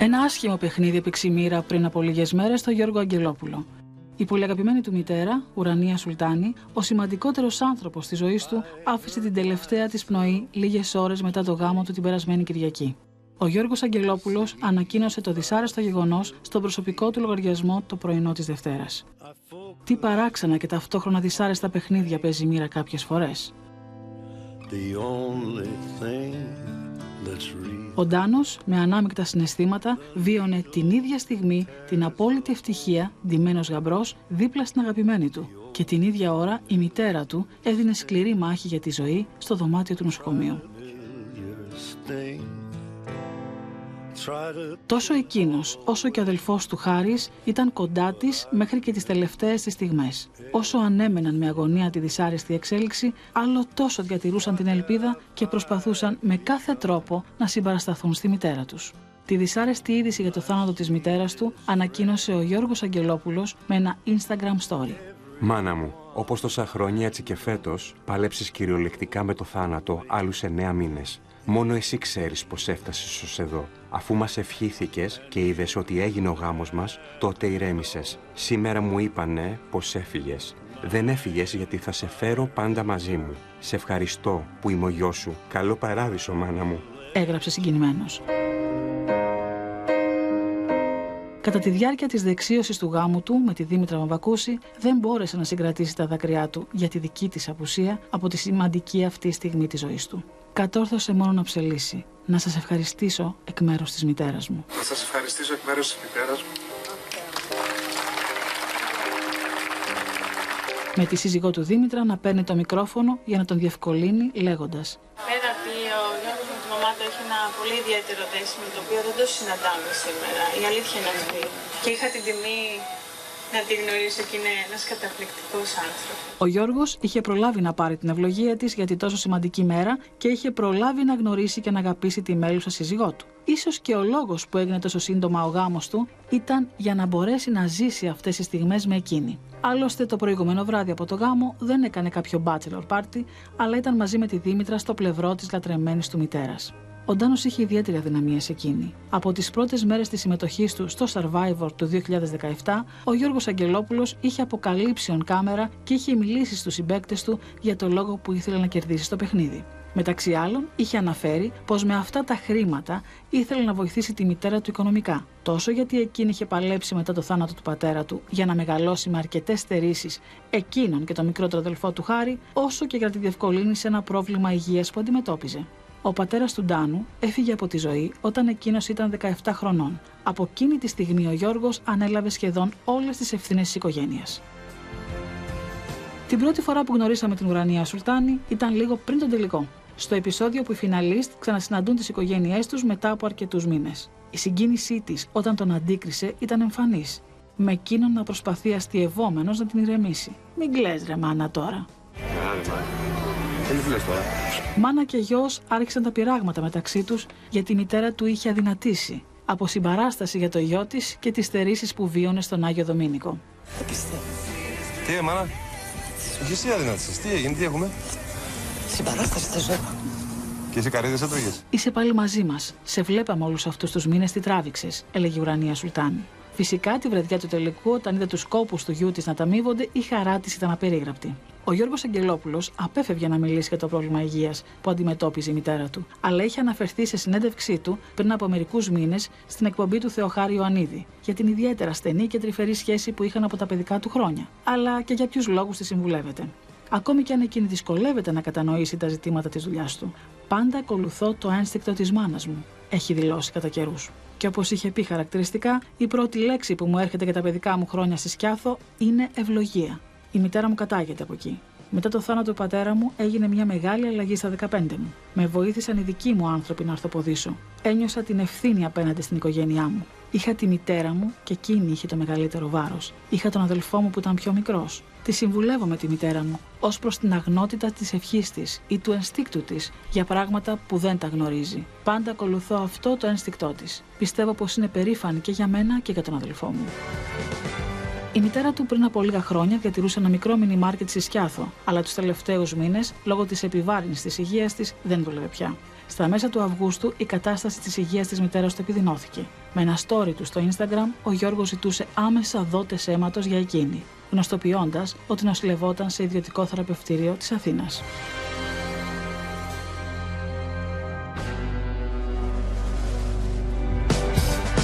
Ένα άσχημο παιχνίδι έπαιξε η μοίρα πριν από λίγες μέρες στο Γιώργο Αγγελόπουλο. Η πολύ αγαπημένη του μητέρα, Ουρανία Σουλτάνη, ο σημαντικότερος άνθρωπος της ζωής του, άφησε την τελευταία της πνοή λίγες ώρες μετά το γάμο του την περασμένη Κυριακή. Ο Γιώργος Αγγελόπουλος ανακοίνωσε το δυσάρεστο γεγονός στον προσωπικό του λογαριασμό το πρωινό της Δευτέρας. Τι παράξενα και ταυτόχρονα δυσάρεστα παιχνίδια παίζει η μοίρα κάποιες φορές. Ο Ντάνος, με ανάμεικτα συναισθήματα, βίωνε την ίδια στιγμή την απόλυτη ευτυχία, ντυμένος γαμπρός, δίπλα στην αγαπημένη του. Και την ίδια ώρα η μητέρα του έδινε σκληρή μάχη για τη ζωή στο δωμάτιο του νοσοκομείου. Τόσο εκείνος όσο και ο αδελφός του Χάρης ήταν κοντά της μέχρι και τις τελευταίες της στιγμές. Όσο ανέμεναν με αγωνία τη δυσάρεστη εξέλιξη, άλλο τόσο διατηρούσαν την ελπίδα και προσπαθούσαν με κάθε τρόπο να συμπαρασταθούν στη μητέρα τους. Τη δυσάρεστη είδηση για το θάνατο της μητέρας του ανακοίνωσε ο Γιώργος Αγγελόπουλος με ένα Instagram story. Μάνα μου, όπως τόσα χρόνια έτσι και φέτος, παλέψεις κυριολεκτικά με το θάνατο άλλους 9 μήνες. Μόνο εσύ ξέρεις πως έφτασες ως εδώ. Αφού μας ευχήθηκες και είδες ότι έγινε ο γάμος μας, τότε ηρέμησες. Σήμερα μου είπανε πως έφυγες. Δεν έφυγες γιατί θα σε φέρω πάντα μαζί μου. Σε ευχαριστώ που είμαι ο γιος σου. Καλό παράδεισο, μάνα μου. Έγραψε συγκινημένος. Κατά τη διάρκεια της δεξίωσης του γάμου του με τη Δήμητρα Μαβακούση, δεν μπόρεσε να συγκρατήσει τα δάκρυά του για τη δική της απουσία από τη σημαντική αυτή στιγμή της ζωής του. Κατόρθωσε μόνο να ψελίσει. Να σας ευχαριστήσω εκ μέρους της μητέρας μου. Να σας ευχαριστήσω εκ μέρους της μητέρας μου. Με τη σύζυγό του Δήμητρα να παίρνει το μικρόφωνο για να τον διευκολύνει λέγοντας: Πέρα ότι ο Γιώργος με τη μαμά του έχει ένα πολύ ιδιαίτερο δέσιμο, το οποίο δεν το συναντάμε σήμερα. Η αλήθεια είναι αυτή. Και είχα την τιμή να τη γνωρίσω και είναι ένας καταπληκτικός άνθρωπος. Ο Γιώργος είχε προλάβει να πάρει την ευλογία της για τη τόσο σημαντική μέρα και είχε προλάβει να γνωρίσει και να αγαπήσει τη μέλουσα σύζυγό του. Ίσως και ο λόγος που έγινε τόσο σύντομα ο γάμος του ήταν για να μπορέσει να ζήσει αυτές τις στιγμές με εκείνη. Άλλωστε, το προηγούμενο βράδυ από το γάμο δεν έκανε κάποιο bachelor party, αλλά ήταν μαζί με τη Δήμητρα στο πλευρό της λατρεμένης του μητέρας. Ο Ντάνος είχε ιδιαίτερη αδυναμία σε εκείνη. Από τις πρώτες μέρες της συμμετοχής του στο Survivor του 2017, ο Γιώργος Αγγελόπουλος είχε αποκαλύψει on κάμερα και είχε μιλήσει στους συμπαίκτες του για το λόγο που ήθελε να κερδίσει στο παιχνίδι. Μεταξύ άλλων, είχε αναφέρει πως με αυτά τα χρήματα ήθελε να βοηθήσει τη μητέρα του οικονομικά. Τόσο γιατί εκείνη είχε παλέψει μετά το θάνατο του πατέρα του για να μεγαλώσει με αρκετές στερήσεις εκείνον και τον μικρότερο αδελφό του Χάρη, όσο και για να τη διευκολύνει σε ένα πρόβλημα υγείας που αντιμετώπιζε. Ο πατέρας του Ντάνου έφυγε από τη ζωή όταν εκείνος ήταν 17 χρονών. Από εκείνη τη στιγμή ο Γιώργος ανέλαβε σχεδόν όλες τις ευθύνες της οικογένειας. Την πρώτη φορά που γνωρίσαμε την Ουρανία Σουλτάνη ήταν λίγο πριν τον τελικό. Στο επεισόδιο που οι φιναλίστ ξανασυναντούν τις οικογένειές τους μετά από αρκετούς μήνες. Η συγκίνησή της όταν τον αντίκρισε ήταν εμφανής. Με εκείνον να προσπαθεί αστειευόμενος να την ηρεμήσει. «Μην κλαις ρε μάνα τώρα». Μάνα και γιος άρχισαν τα πειράγματα μεταξύ τους γιατί η μητέρα του είχε αδυνατήσει από συμπαράσταση για το γιο της και τις στερήσεις που βίωνε στον Άγιο Δομήνικο. Τι μάνα, και εσύ αδυνάτησες, τι έγινε, τι έχουμε? Συμπαράσταση θες βέβαια. Και εσύ καρύδες έτρωγες? Είσαι πάλι μαζί μας. Σε βλέπαμε όλους αυτούς τους μήνες, τι τράβηξες, έλεγε η Ουρανία Σουλτάνη. Φυσικά τη βραδιά του τελικού, όταν είδε τους κόπους του γιού της να ταμείβονται, η χαρά της ήταν απερίγραπτη. Ο Γιώργος Αγγελόπουλος απέφευγε να μιλήσει για το πρόβλημα υγείας που αντιμετώπιζε η μητέρα του, αλλά είχε αναφερθεί σε συνέντευξή του πριν από μερικούς μήνες στην εκπομπή του Θεοχάρη Ιωαννίδη για την ιδιαίτερα στενή και τρυφερή σχέση που είχαν από τα παιδικά του χρόνια, αλλά και για ποιους λόγους τη συμβουλεύεται. Ακόμη και αν εκείνη δυσκολεύεται να κατανοήσει τα ζητήματα της δουλειάς του, πάντα ακολουθώ το ένστικτο της μάνας μου, έχει δηλώσει κατά καιρούς. Και όπως είχε πει χαρακτηριστικά, η πρώτη λέξη που μου έρχεται για τα παιδικά μου χρόνια στη Σκιάθο είναι ευλογία. Η μητέρα μου κατάγεται από εκεί. Μετά το θάνατο του πατέρα μου έγινε μια μεγάλη αλλαγή στα 15 μου. Με βοήθησαν οι δικοί μου άνθρωποι να ορθοποδήσω. Ένιωσα την ευθύνη απέναντι στην οικογένειά μου. Είχα τη μητέρα μου και εκείνη είχε το μεγαλύτερο βάρος. Είχα τον αδελφό μου που ήταν πιο μικρός. Τη συμβουλεύομαι τη μητέρα μου ως προς την αγνότητα της ευχής της ή του ενστίκτου της για πράγματα που δεν τα γνωρίζει. Πάντα ακολουθώ αυτό το ένστικτό της. Πιστεύω πως είναι περήφανη και για μένα και για τον αδελφό μου. Η μητέρα του πριν από λίγα χρόνια διατηρούσε ένα μικρό μινι μάρκετ στη Σκιάθο, αλλά τους τελευταίους μήνες, λόγω της επιβάρυνσης της υγείας της, δεν δούλευε πια. Στα μέσα του Αυγούστου η κατάσταση της υγείας της μητέρας του επιδεινώθηκε. Με ένα story του στο Instagram, ο Γιώργος ζητούσε άμεσα δότες αίματος για εκείνη, γνωστοποιώντας ότι νοσηλευόταν σε ιδιωτικό θεραπευτήριο της Αθήνας.